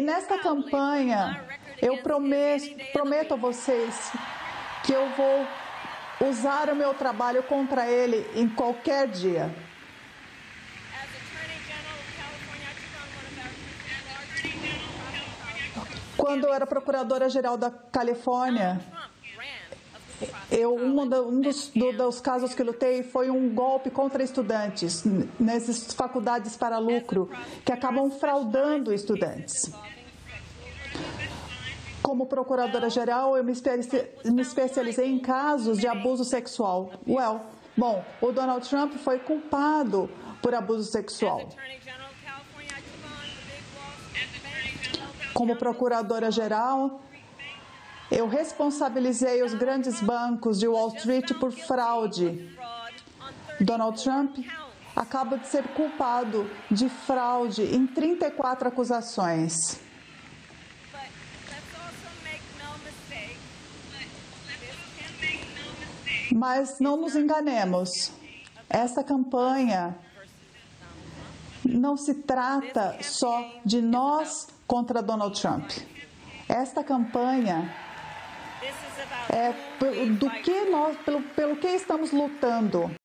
nesta campanha, eu prometo a vocês que eu vou usar o meu trabalho contra ele em qualquer dia. Quando eu era procuradora-geral da Califórnia, um dos casos que lutei foi um golpe contra estudantes nessas faculdades para lucro que acabam fraudando estudantes. Como procuradora-geral, eu me especializei em casos de abuso sexual. Bom, o Donald Trump foi culpado por abuso sexual. Como procuradora-geral, eu responsabilizei os grandes bancos de Wall Street por fraude. Donald Trump acaba de ser culpado de fraude em 34 acusações. Mas não nos enganemos, essa campanha não se trata só de nós contra Donald Trump. Esta campanha é pelo que estamos lutando.